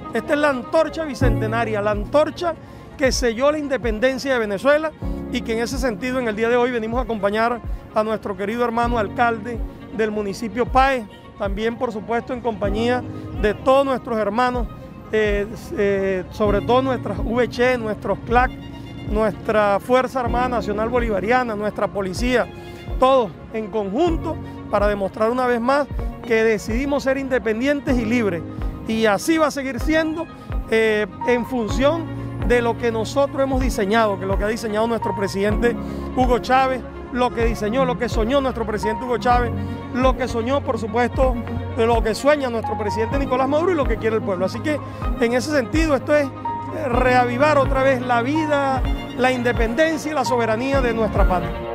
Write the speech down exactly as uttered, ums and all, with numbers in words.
Esta es la antorcha bicentenaria, la antorcha que selló la independencia de Venezuela y que en ese sentido en el día de hoy venimos a acompañar a nuestro querido hermano alcalde del municipio Páez, también por supuesto en compañía de todos nuestros hermanos, eh, eh, sobre todo nuestras V H, nuestros C L A C, nuestra Fuerza Armada Nacional Bolivariana, nuestra policía, todos en conjunto para demostrar una vez más que decidimos ser independientes y libres. Y así va a seguir siendo eh, en función de lo que nosotros hemos diseñado, que lo que ha diseñado nuestro presidente Hugo Chávez, lo que diseñó, lo que soñó nuestro presidente Hugo Chávez, lo que soñó, por supuesto, lo que sueña nuestro presidente Nicolás Maduro y lo que quiere el pueblo. Así que en ese sentido esto es reavivar otra vez la vida, la independencia y la soberanía de nuestra patria.